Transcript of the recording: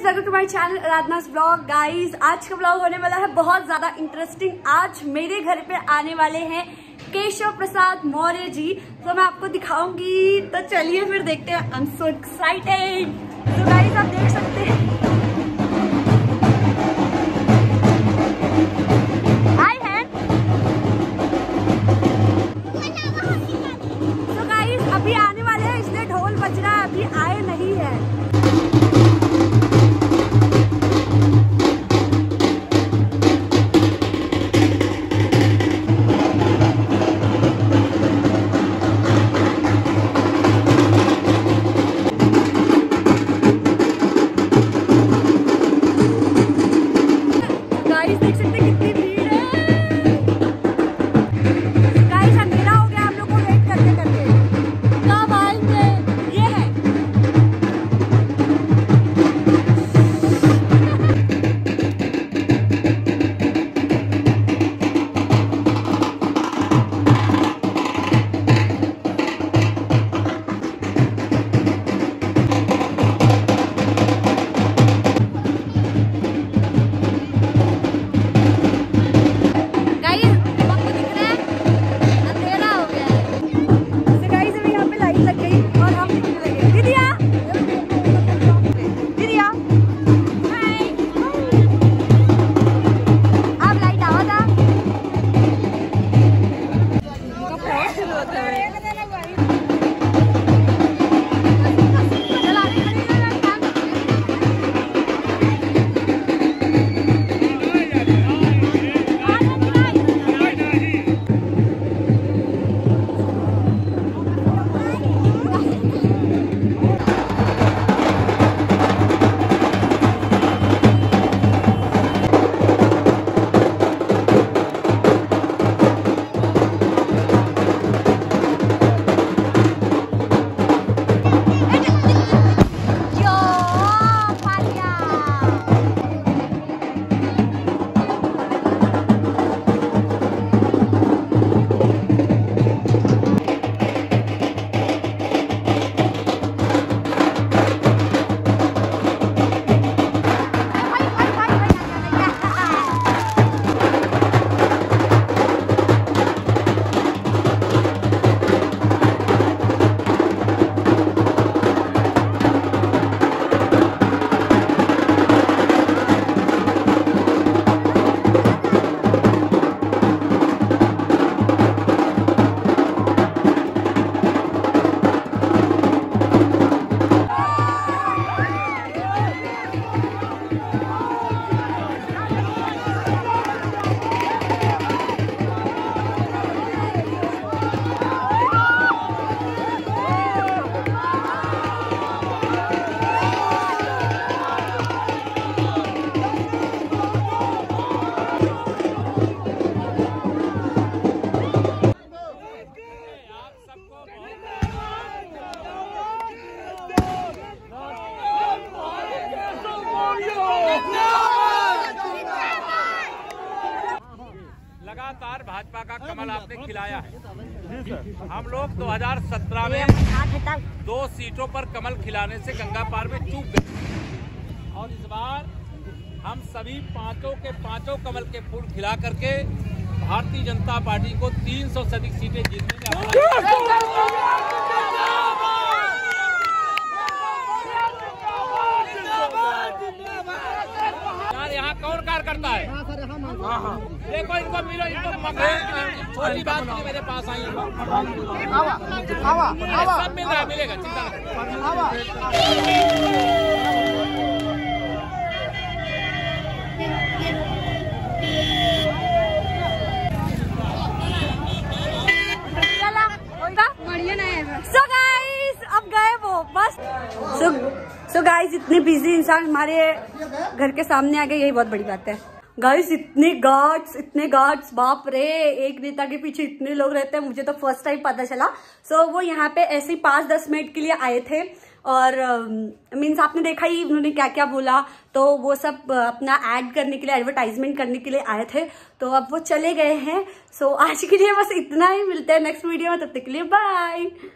Welcome to my channel Aaradhana's blog. Guys आज का blog होने वाला है बहुत ज्यादा इंटरेस्टिंग। आज मेरे घर पे आने वाले हैं केशव प्रसाद मौर्य जी, तो मैं आपको दिखाऊंगी। तो चलिए फिर देखते हैं। I am so excited. तो गाइस आप देख सकते हैं, हाय है। तो गाइस अभी आने वाले हैं, इसलिए ढोल बज रहा है, अभी आए नहीं है। लगातार भाजपा का कमल आपने खिलाया है। हम लोग 2017 में 2 सीटों पर कमल खिलाने से गंगा पार में चूक गए, और इस बार हम सभी पांचों के पांचों कमल के फूल खिला करके भारतीय जनता पार्टी को 300 से अधिक सीटें जीतने में यहाँ कौन कार्यकर्ता है? देखो इनको मिलो, इनको छोटी बात नहीं, मेरे पास आई सब मिल रहा है, मिलेगा, चिंता So guys, अब गए वो बस। So guys, इतने बिजी इंसान हमारे घर के सामने आ गए, यही बहुत बड़ी बात है। गाइस इतने गार्ड्स, बाप रे, एक नेता के पीछे इतने लोग रहते हैं, मुझे तो फर्स्ट टाइम पता चला। सो वो यहाँ पे ऐसे ही 5-10 मिनट के लिए आए थे, और मीन्स आपने देखा ही उन्होंने क्या क्या बोला। तो वो सब अपना ऐड करने के लिए, एडवर्टाइजमेंट करने के लिए आए थे, तो अब वो चले गए हैं। सो आज के लिए बस इतना ही, मिलते हैं नेक्स्ट वीडियो में, तब तक के लिए बाय।